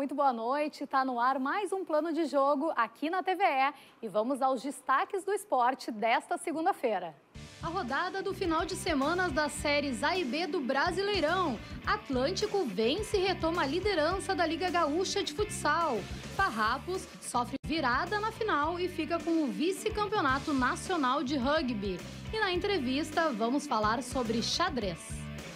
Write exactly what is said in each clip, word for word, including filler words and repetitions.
muito boa noite. Está no ar mais um Plano de Jogo aqui na T V E e vamos aos destaques do esporte desta segunda-feira. A rodada do final de semana das séries A e B do Brasileirão. Atlântico vence e retoma a liderança da Liga Gaúcha de Futsal. Farrapos sofre virada na final e fica com o vice-campeonato nacional de rugby. E na entrevista vamos falar sobre xadrez.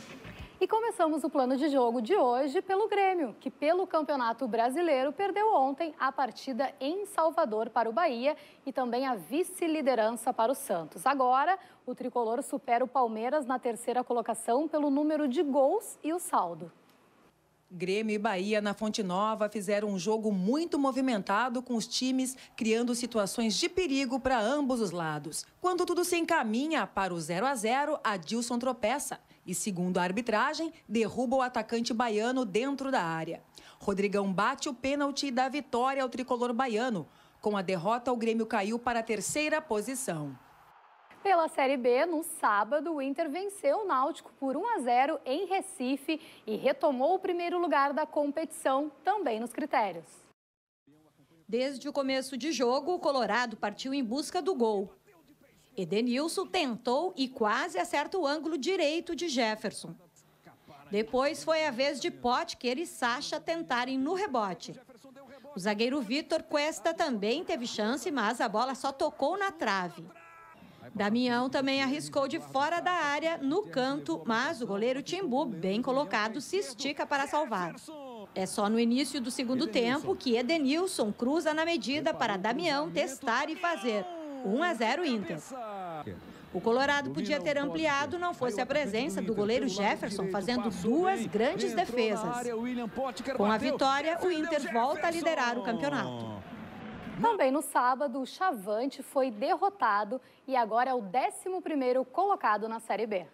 E começamos o plano de jogo de hoje pelo Grêmio, que pelo Campeonato Brasileiro perdeu ontem a partida em Salvador para o Bahia e também a vice-liderança para o Santos. Agora, o tricolor supera o Palmeiras na terceira colocação pelo número de gols e o saldo. Grêmio e Bahia na Fonte Nova fizeram um jogo muito movimentado, com os times criando situações de perigo para ambos os lados. Quando tudo se encaminha para o zero a zero, Adilson tropeça e, segundo a arbitragem, derruba o atacante baiano dentro da área. Rodrigão bate o pênalti e dá vitória ao tricolor baiano. Com a derrota, o Grêmio caiu para a terceira posição. Pela Série B, no sábado, o Inter venceu o Náutico por um a zero em Recife e retomou o primeiro lugar da competição, também nos critérios. Desde o começo de jogo, o Colorado partiu em busca do gol. Edenilson tentou e quase acerta o ângulo direito de Jefferson. Depois foi a vez de Potker e Sacha tentarem no rebote. O zagueiro Vitor Cuesta também teve chance, mas a bola só tocou na trave. Damião também arriscou de fora da área, no canto, mas o goleiro Timbu, bem colocado, se estica para salvar. É só no início do segundo tempo que Edenilson cruza na medida para Damião testar e fazer. um a zero Inter. O Colorado podia ter ampliado, não fosse a presença do goleiro Jefferson fazendo duas grandes defesas. Com a vitória, o Inter volta a liderar o campeonato. Também no sábado, o Chavante foi derrotado e agora é o décimo primeiro colocado na Série B.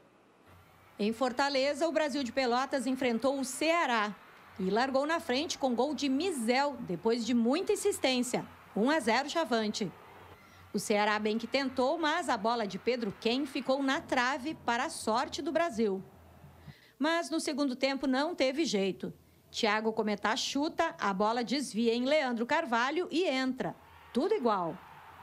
Em Fortaleza, o Brasil de Pelotas enfrentou o Ceará e largou na frente com gol de Mizel, depois de muita insistência. um a zero Chavante. O Ceará bem que tentou, mas a bola de Pedro Ken ficou na trave para a sorte do Brasil. Mas no segundo tempo não teve jeito. Thiago Cometá chuta, a bola desvia em Leandro Carvalho e entra. Tudo igual.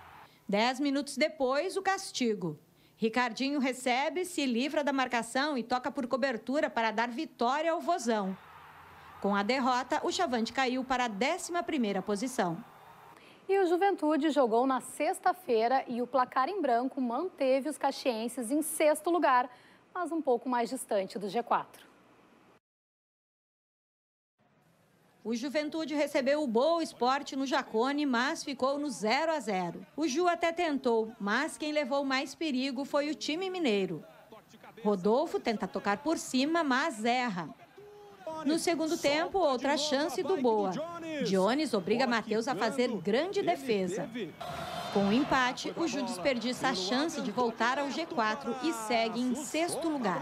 Dez minutos depois, o castigo. Ricardinho recebe, se livra da marcação e toca por cobertura para dar vitória ao Vozão. Com a derrota, o Chavante caiu para a décima primeira posição. E o Juventude jogou na sexta-feira e o placar em branco manteve os caxienses em sexto lugar, mas um pouco mais distante do G quatro. O Juventude recebeu o Boa Esporte no Jacone, mas ficou no zero a zero. O Ju até tentou, mas quem levou mais perigo foi o time mineiro. Rodolfo tenta tocar por cima, mas erra. No segundo tempo, outra chance do Boa. Jones obriga Matheus a fazer grande defesa. Com o empate, o Ju desperdiça a chance de voltar ao G quatro e segue em sexto lugar.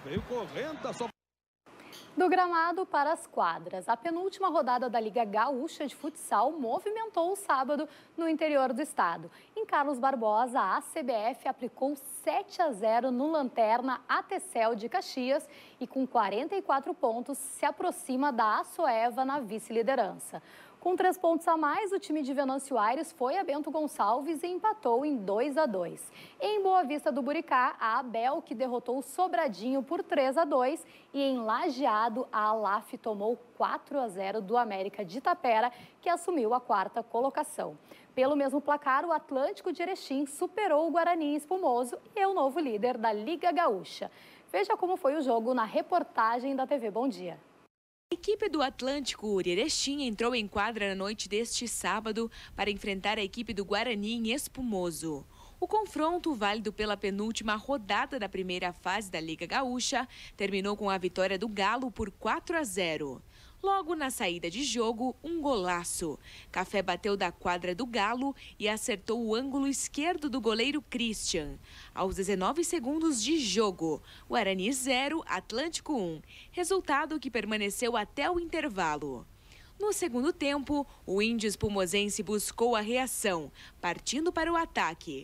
Do gramado para as quadras, a penúltima rodada da Liga Gaúcha de Futsal movimentou o sábado no interior do estado. Em Carlos Barbosa, a C B F aplicou sete a zero no Lanterna A T C L de Caxias e com quarenta e quatro pontos se aproxima da Açoeva na vice-liderança. Com três pontos a mais, o time de Venâncio Aires foi a Bento Gonçalves e empatou em dois a dois. Em Boa Vista do Buricá, a Abel, que derrotou o Sobradinho por três a dois. E em Lajeado, a Alaf tomou quatro a zero do América de Itapera, que assumiu a quarta colocação. Pelo mesmo placar, o Atlântico de Erechim superou o Guarani Espumoso e é o novo líder da Liga Gaúcha. Veja como foi o jogo na reportagem da T V Bom Dia. A equipe do Atlântico de Erechim entrou em quadra na noite deste sábado para enfrentar a equipe do Guarani em Espumoso. O confronto, válido pela penúltima rodada da primeira fase da Liga Gaúcha, terminou com a vitória do Galo por quatro a zero. Logo na saída de jogo, um golaço. Café bateu da quadra do Galo e acertou o ângulo esquerdo do goleiro Christian. Aos dezenove segundos de jogo, Guarani zero, Atlântico um. Resultado que permaneceu até o intervalo. No segundo tempo, o índio espumosense buscou a reação, partindo para o ataque.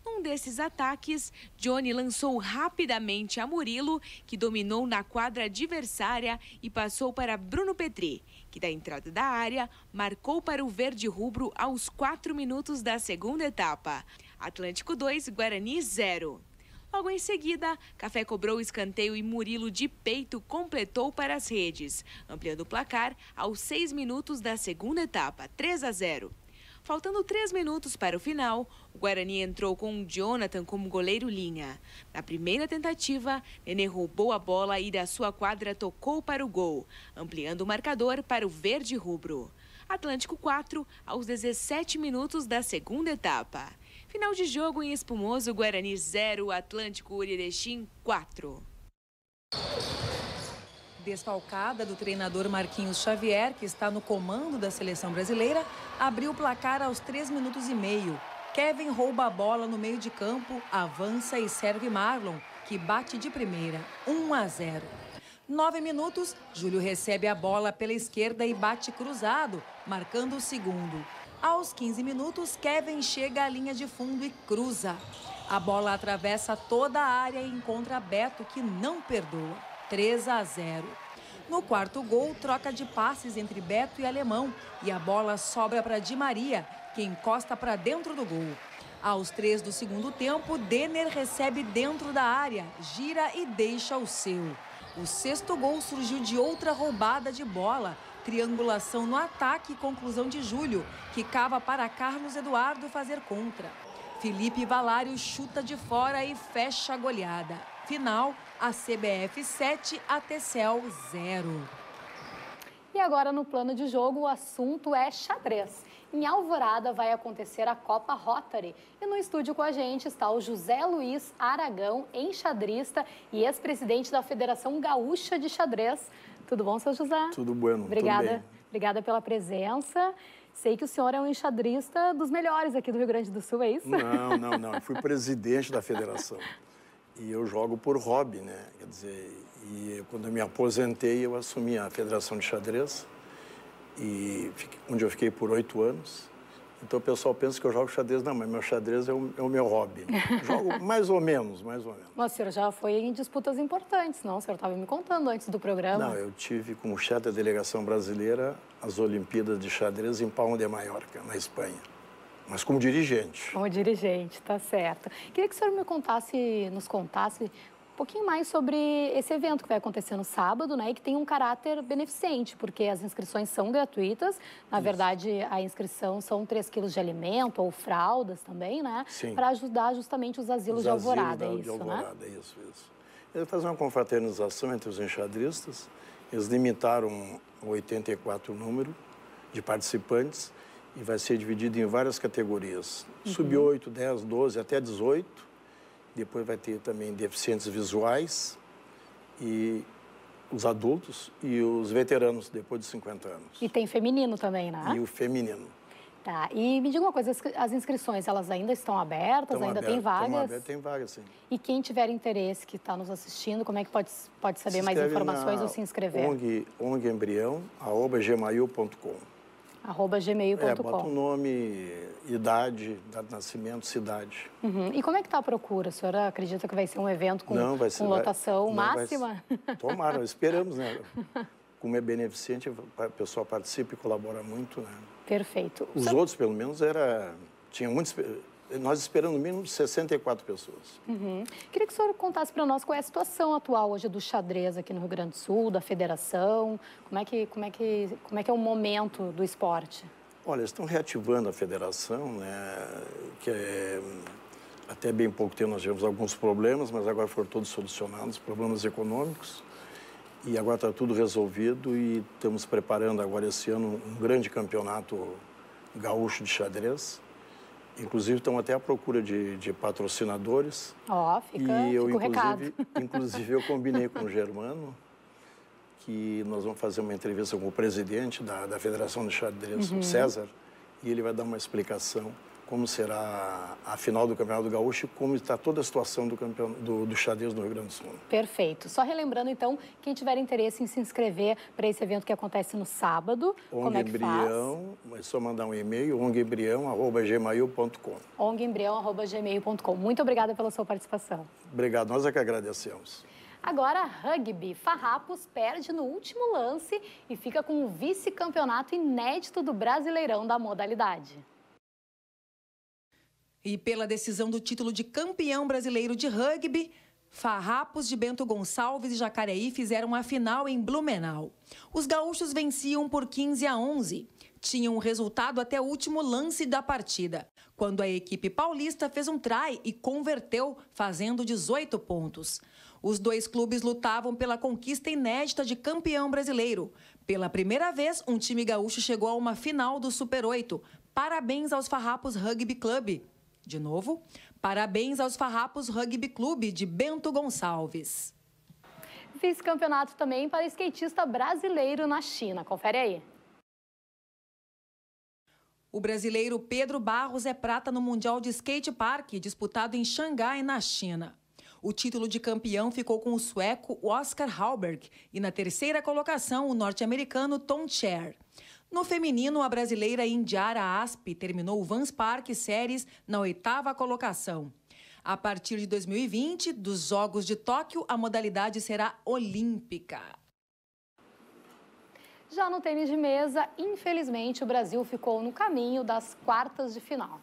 Num desses ataques, Johnny lançou rapidamente a Murilo, que dominou na quadra adversária e passou para Bruno Petri, que da entrada da área marcou para o verde-rubro aos quatro minutos da segunda etapa. Atlântico dois, Guarani zero. Logo em seguida, Café cobrou o escanteio e Murilo de peito completou para as redes, ampliando o placar aos seis minutos da segunda etapa, três a zero. Faltando três minutos para o final, o Guarani entrou com o Jonathan como goleiro linha. Na primeira tentativa, Nenê roubou a bola e da sua quadra tocou para o gol, ampliando o marcador para o verde-rubro. Atlântico quatro, aos dezessete minutos da segunda etapa. Final de jogo em Espumoso, Guarani zero, Atlântico Erechim quatro. Desfalcada do treinador Marquinhos Xavier, que está no comando da seleção brasileira, abriu o placar aos três minutos e meio. Kevin rouba a bola no meio de campo, avança e serve Marlon, que bate de primeira, um a zero. Nove minutos, Júlio recebe a bola pela esquerda e bate cruzado, marcando o segundo. Aos quinze minutos, Kevin chega à linha de fundo e cruza. A bola atravessa toda a área e encontra Beto, que não perdoa. três a zero. No quarto gol, troca de passes entre Beto e Alemão e a bola sobra para Di Maria, que encosta para dentro do gol. Aos três do segundo tempo, Denner recebe dentro da área, gira e deixa o seu. O sexto gol surgiu de outra roubada de bola, triangulação no ataque e conclusão de Júlio, que cava para Carlos Eduardo fazer contra. Felipe Valário chuta de fora e fecha a goleada. Final, a C B F sete, a T C E L zero. E agora, no plano de jogo, o assunto é xadrez. Em Alvorada vai acontecer a Copa Rotary. E no estúdio com a gente está o José Luiz Aragão, enxadrista e ex-presidente da Federação Gaúcha de Xadrez. Tudo bom, seu José? Tudo bueno, Obrigada, tudo bem. Obrigada pela presença. Sei que o senhor é um enxadrista dos melhores aqui do Rio Grande do Sul, é isso? Não, não, não. Eu fui presidente da federação. E eu jogo por hobby, né? Quer dizer, e quando eu me aposentei, eu assumi a Federação de Xadrez, e fiquei, onde eu fiquei por oito anos. Então o pessoal pensa que eu jogo xadrez. Não, mas meu xadrez é o, é o meu hobby. Jogo mais ou menos, mais ou menos. Mas o senhor já foi em disputas importantes, não? O senhor estava me contando antes do programa. Não, eu tive como chefe da delegação brasileira as Olimpíadas de Xadrez em Palma de Mallorca, na Espanha. Mas como dirigente. Como dirigente, tá certo. Queria que o senhor me contasse, nos contasse um pouquinho mais sobre esse evento que vai acontecer no sábado, né? E que tem um caráter beneficente, porque as inscrições são gratuitas. Na Isso. verdade, a inscrição são três quilos de alimento ou fraldas também, né? Sim. Para ajudar justamente os asilos os de Alvorada, asilos é isso, de Alvorada, né? Isso, isso. Eles fazer uma confraternização entre os enxadristas. Eles limitaram oitenta e quatro número de participantes e vai ser dividido em várias categorias. Uhum. Sub oito, dez, doze, até dezoito. Depois vai ter também deficientes visuais e os adultos e os veteranos depois de cinquenta anos. E tem feminino também, né? E o feminino. Tá. E me diga uma coisa, as inscrições, elas ainda estão abertas? Estão ainda abertas, tem vagas? Estão abertas, tem vagas, sim. E quem tiver interesse, que está nos assistindo, como é que pode, pode saber mais informações ou se inscrever? ONG, ONG Embrião, arroba gmail ponto com. arroba gmail ponto com. É, bota um nome, idade, data de nascimento, cidade. Uhum. E como é que está a procura? A senhora acredita que vai ser um evento com, não, vai ser, com lotação vai, máxima? Vai, tomara, esperamos, né? Como é beneficente, o pessoal participa e colabora muito, né? Perfeito. Os Só... outros, pelo menos, era... Tinha muitos... Nós esperamos no mínimo sessenta e quatro pessoas. Uhum. Queria que o senhor contasse para nós qual é a situação atual hoje do xadrez aqui no Rio Grande do Sul, da federação. Como é que, como é que, como é, que é o momento do esporte? Olha, estão reativando a federação, né? Que é... Até bem pouco tempo nós tivemos alguns problemas, mas agora foram todos solucionados, problemas econômicos. E agora está tudo resolvido e estamos preparando agora esse ano um grande campeonato gaúcho de xadrez. Inclusive, estão até à procura de, de patrocinadores. Ó, oh, fica, e eu, fica o recado. Inclusive, eu combinei com o Germano que nós vamos fazer uma entrevista com o presidente da, da Federação de Xadrez, uhum. o César, e ele vai dar uma explicação como será a final do Campeonato Gaúcho e como está toda a situação do, campeão, do, do xadrez no Rio Grande do Sul. Perfeito. Só relembrando, então, quem tiver interesse em se inscrever para esse evento que acontece no sábado, como é que faz? É só mandar um e-mail, ongembrião arroba gmail ponto com. ongembrião arroba gmail ponto com. Muito obrigada pela sua participação. Obrigado, nós é que agradecemos. Agora, rugby. Farrapos perde no último lance e fica com o vice-campeonato inédito do Brasileirão da modalidade. E pela decisão do título de campeão brasileiro de rugby, Farrapos de Bento Gonçalves e Jacareí fizeram a final em Blumenau. Os gaúchos venciam por quinze a onze. Tinham um resultado até o último lance da partida, quando a equipe paulista fez um try e converteu, fazendo dezoito pontos. Os dois clubes lutavam pela conquista inédita de campeão brasileiro. Pela primeira vez, um time gaúcho chegou a uma final do Super oito. Parabéns aos Farrapos Rugby Club. De novo, parabéns aos Farrapos Rugby Clube de Bento Gonçalves. Vice-campeonato também para skatista brasileiro na China. Confere aí. O brasileiro Pedro Barros é prata no Mundial de Skate Park, disputado em Xangai, na China. O título de campeão ficou com o sueco Oscar Hallberg e na terceira colocação o norte-americano Tom Cher. No feminino, a brasileira Indiara Asp terminou o Vans Park Series na oitava colocação. A partir de dois mil e vinte, dos Jogos de Tóquio, a modalidade será olímpica. Já no tênis de mesa, infelizmente, o Brasil ficou no caminho das quartas de final.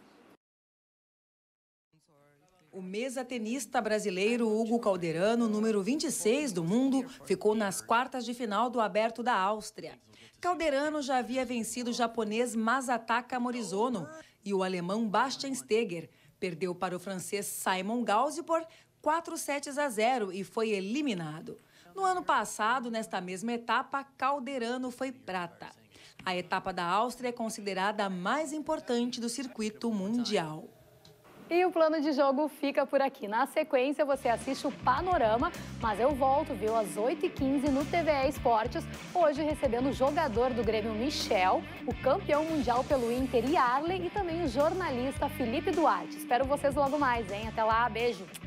O mesa-tenista brasileiro Hugo Calderano, número vinte e seis do mundo, ficou nas quartas de final do Aberto da Áustria. Calderano já havia vencido o japonês Masataka Morizono e o alemão Bastian Steger. Perdeu para o francês Simon Gauzy por quatro sets a zero e foi eliminado. No ano passado, nesta mesma etapa, Calderano foi prata. A etapa da Áustria é considerada a mais importante do circuito mundial. E o plano de jogo fica por aqui. Na sequência, você assiste o Panorama, mas eu volto, viu, às oito e quinze no T V E Esportes, hoje recebendo o jogador do Grêmio Michel, o campeão mundial pelo Inter Yarley e também o jornalista Felipe Duarte. Espero vocês logo mais, hein? Até lá, beijo!